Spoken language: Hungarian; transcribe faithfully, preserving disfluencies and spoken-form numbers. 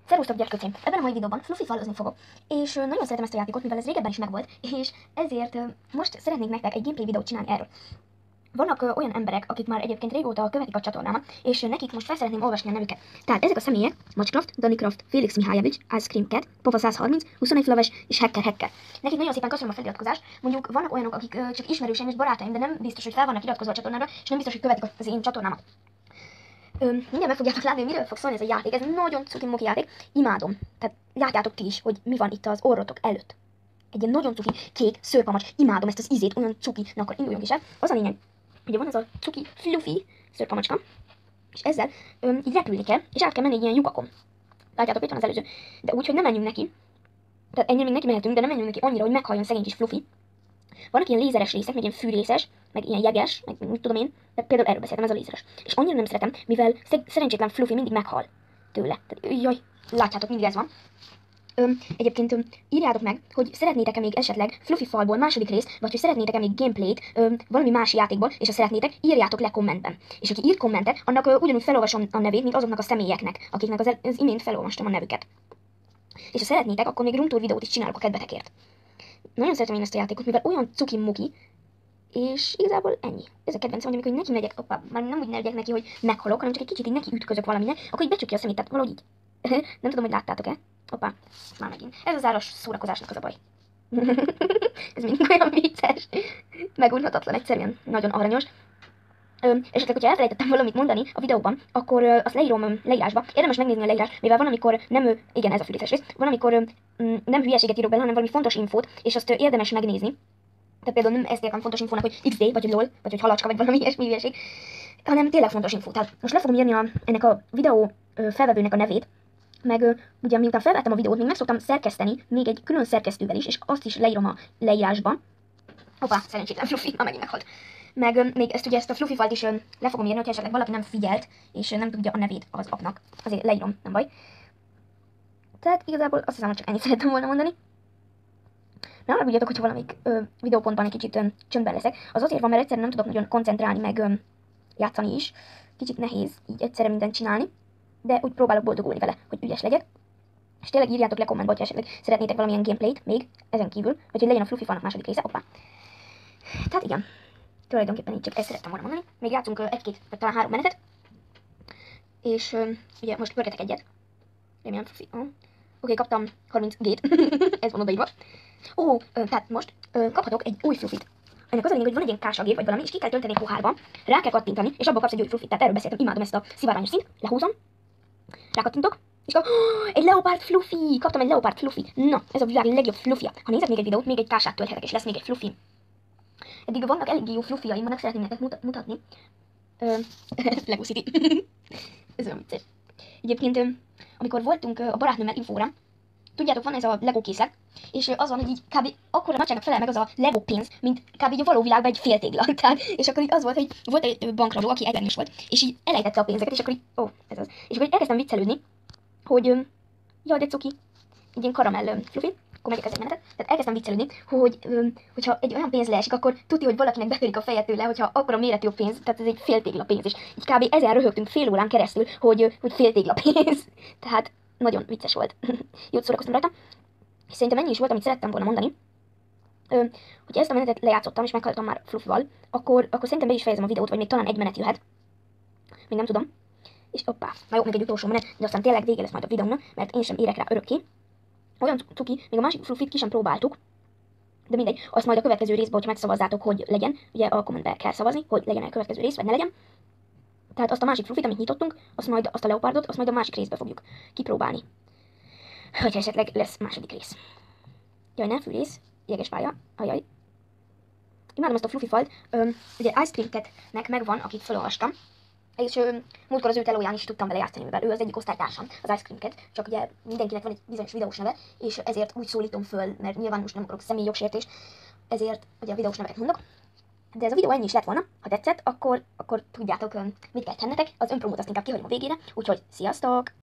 Szervusztok gyerkőcém! Ebben a mai videóban Fluffy-fallozni fogok. És ö, nagyon szeretem ezt a játékot, mivel ez régebben is megvolt, és ezért ö, most szeretnék nektek egy gameplay videót csinálni erről. Vannak ö, olyan emberek, akik már egyébként régóta követik a csatornámat, és ö, nekik most fel szeretném olvasni a nevüket. Tehát ezek a személyek: Macskraft, Danicraft, Félix Mihályevich, Ice Cream Cat, Pofa száz harminc, huszonegy Flaves és Hacker Hacker. Nekik nagyon szépen köszönöm a feliratkozást. Mondjuk vannak olyanok, akik ö, csak ismerőseim és barátaim, de nem biztos, hogy fel vannak iratkozva a csatornára, és nem biztos, hogy követik az én csatornámat. Ö, mindjárt meg fogjátok látni, hogy miről fog szólni ez a játék. Ez nagyon cuki-muki játék. Imádom. Tehát látjátok ti is, hogy mi van itt az orrotok előtt. Egy ilyen nagyon cuki, kék szőrpamacs. Imádom ezt az ízét, olyan cuki. Na akkor induljunk is el. Az a lényeg, hogy van ez a cuki, fluffy szőrpamacska, és ezzel ö, így repülni kell, és át kell menni egy ilyen lyukakon. Látjátok, itt van az előző. De úgy, hogy nem menjünk neki. Tehát ennyire még neki mehetünk, de nem menjünk neki annyira, hogy meghalljon szegény kis Fluffy. Vannak ilyen lézeres részek, meg ilyen fűrészes, meg ilyen jeges, meg mit tudom én, de például erről beszéltem, ez a lézeres. És annyira nem szeretem, mivel szerencsétlen Fluffy mindig meghal tőle. Tehát, jaj, látjátok, mindig ez van. Öm, egyébként öm, írjátok meg, hogy szeretnétek-e még esetleg Fluffy falból második részt, vagy hogy szeretnétek-e még gameplayt öm, valami más játékból, és ha szeretnétek, írjátok le kommentben. És aki ír kommentet, annak ö, ugyanúgy felolvasom a nevét, mint azoknak a személyeknek, akiknek az, az imént felolvastam a nevüket. És ha szeretnétek, akkor még roomtour videót is csinálok a kedvetekért. Nagyon szeretem én ezt a játékot, mivel olyan cuki-muki, és igazából ennyi. Ez a kedvencem, hogy amikor neki megyek, oppá, már nem úgy ne legyek neki, hogy meghalok, hanem csak egy kicsit így neki ütközök valaminek, akkor így becsukja a szemét, tehát valahogy így. Nem tudom, hogy láttátok-e? Hoppá, már megint. Ez az áras szórakozásnak az a baj. Ez mindig olyan vicces. Megunhatatlan, egyszerűen nagyon aranyos. Ö, esetleg, hogyha elfelejtettem valamit mondani a videóban, akkor ö, azt leírom ö, leírásba. Érdemes megnézni a leírás, mivel van, amikor nem ő, igen, ez a fűrészes rész, van, amikor ö, nem hülyeséget írok bele, hanem valami fontos infót, és azt ö, érdemes megnézni. Tehát például nem ezt értem fontos infónak, hogy iksz dé, vagy hogy lol, vagy hogy halacska, vagy valami ilyesmi hülyeség, hanem tényleg fontos infó. Tehát most le fogom írni a, ennek a videó ö, felvevőnek a nevét, meg ö, ugye miután felvettem a videót, még meg szoktam szerkeszteni, még egy külön szerkesztővel is, és azt is leírom a leírásban. Hoppá, szerencsétlen Fluffy, már megint meghalt. Meg ö, még ezt ugye ezt a Fluffy falt is ö, le fogom írni, hogyha esetleg valaki nem figyelt, és ö, nem tudja a nevét az apnak. Azért leírom, nem baj. Tehát igazából azt hiszem, hogy csak ennyit szerettem volna mondani. Ne arra vigyátok, hogyha valamik ö, videópontban egy kicsit ö, csöndben leszek. Az azért van, mert egyszerűen nem tudok nagyon koncentrálni, meg ö, játszani is. Kicsit nehéz így egyszerre mindent csinálni, de úgy próbálok boldogulni vele, hogy ügyes legyek. És tényleg írjátok le kommentbe, hogyha esetleg szeretnétek valamilyen gameplayt még ezen kívül, vagy hogy legyen a Fluffy falnak második része. Hoppá. Tehát igen. Tulajdonképpen így csak ezt szerettem volna mondani. Még játszunk egy-két, vagy talán három menetet. És ö, ugye most pörgetek egyet. Remélem Fluffy. Uh. Oké, okay, kaptam harminc gét. Ez van odaírva. Ó, oh, tehát most ö, kaphatok egy új Fluffyt. Ennek az a lényeg, hogy van egy ilyen kásagép vagy valami, és ki kell tölteni egy pohárba, rá kell kattintani, és abból kapsz egy új Fluffyt. Tehát erről beszéltem, imádom ezt a szivárványos szint. Lehúzom, rákattintok, és kap... Oh, egy leopárd Fluffy! Kaptam egy leopárd Fluffy. Na, ez a világ legjobb Fluffy-ja. Ha nézek még egy videót, még egy kását tölthetek, és lesz még egy Fluffy. Eddig vannak eléggé jó Fluffy-jaim, vannak, szeretném nektek muta mutatni. Ö, Lego City. Ez olyan vicces. Egyébként, ö, amikor voltunk ö, a barátnőmmel infóra, tudjátok, van ez a Lego készlet, és az van, hogy így kb. Akkora nagyságnak felel meg az a Lego pénz, mint kb. Így a való világban egy fél tégla. Tehát, és akkor így az volt, hogy volt egy bankrabló, aki egyben is volt, és így elejtette a pénzeket, és akkor így, ó, oh, ez az. És akkor így elkezdtem viccelődni, hogy, jaj, de cuki, így ilyen karamell Fluffy, akkor megyek egy menetet, tehát elkezdtem viccelődni, hogy hogyha egy olyan pénz leesik, akkor tudja, hogy valakinek betörik a feje tőle, hogyha akkora méretű a pénz, tehát ez egy fél tégla pénz, és így kb. Ezen röhögtünk fél órán keresztül, hogy, hogy fél tégla pénz. Tehát nagyon vicces volt. Jót szórakoztam rajta. És szerintem ennyi is volt, amit szerettem volna mondani. Ö, hogyha ezt a menetet lejátszottam, és meghaltam már Fluffyval, akkor, akkor szerintem be is fejezem a videót, vagy még talán egy menet jöhet. Még nem tudom. És hoppá, na jó, még egy utolsó menet, de aztán tényleg vége lesz majd a videónak, mert én sem érek rá örökké. Olyan cuki, még a másik Fluffyt ki sem próbáltuk. De mindegy, azt majd a következő részben, hogyha megszavazzátok, hogy legyen, ugye a kommentbe kell szavazni, hogy legyen a következő rész, vagy ne legyen. Tehát azt a másik Fluffyt, amit nyitottunk, azt majd azt a leopardot, azt majd a másik részbe fogjuk kipróbálni. Hogyha esetleg lesz második rész. Jaj, nem fűrész, jeges pálya, ajaj. Imádom ezt a Fluffy falt. Öm, ugye Ice Cream Catnek megvan, akit felolvastam. És öm, múltkor az ő telóján is tudtam vele játszani, mivel ő az egyik osztálytársam, az Ice Cream Cat, csak ugye mindenkinek van egy bizonyos videós neve, és ezért úgy szólítom föl, mert nyilván most nem akarok személyjogsértést, ezért ugye a videós neveket mondok. De ez a videó ennyi is lett volna, ha tetszett, akkor, akkor tudjátok, mit kell tennetek, az önpromót azt inkább kihagyom a végére, úgyhogy sziasztok!